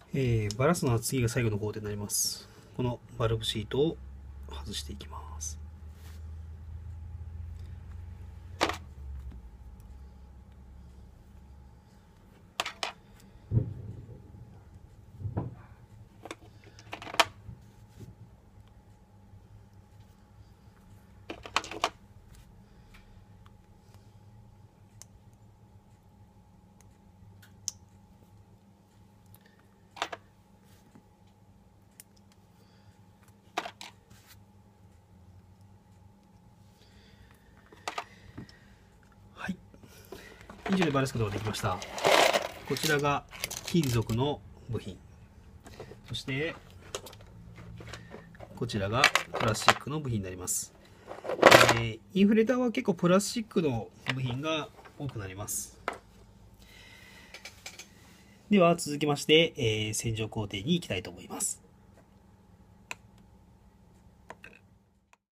バラすのは次が最後の工程になります。このバルブシートを外していきます。はい、以上でバラすことができました。こちらが金属の部品、そしてこちらがプラスチックの部品になります。インフレーターは結構プラスチックの部品が多くなります。では続きまして、洗浄工程に行きたいと思います。